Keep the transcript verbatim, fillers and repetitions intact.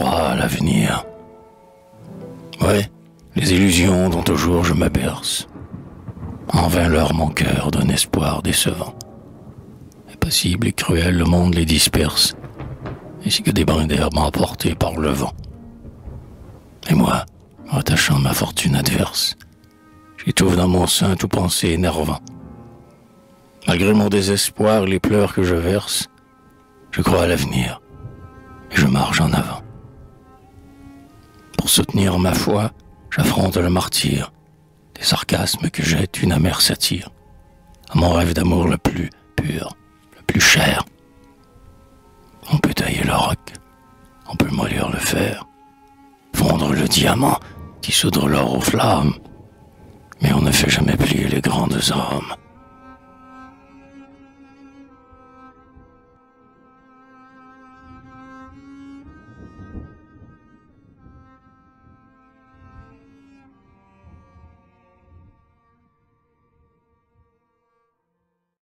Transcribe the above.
crois à l'avenir. Ouais, les illusions dont toujours je me berce. En vain leur mon cœur d'un espoir décevant. Impossible et cruel, le monde les disperse, ainsi que des brins d'herbe emportés par le vent. Et moi, rattachant ma fortune adverse, j'étouffe dans mon sein tout pensée énervant. Malgré mon désespoir, les pleurs que je verse, je crois à l'avenir et je marche en avant. Pour soutenir ma foi, j'affronte le martyre, des sarcasmes que jette une amère satire, à mon rêve d'amour le plus pur, le plus cher. On peut tailler le roc, on peut molir le fer, fondre le diamant, dissoudre l'or aux flammes, mais on ne fait jamais plier les grandes âmes.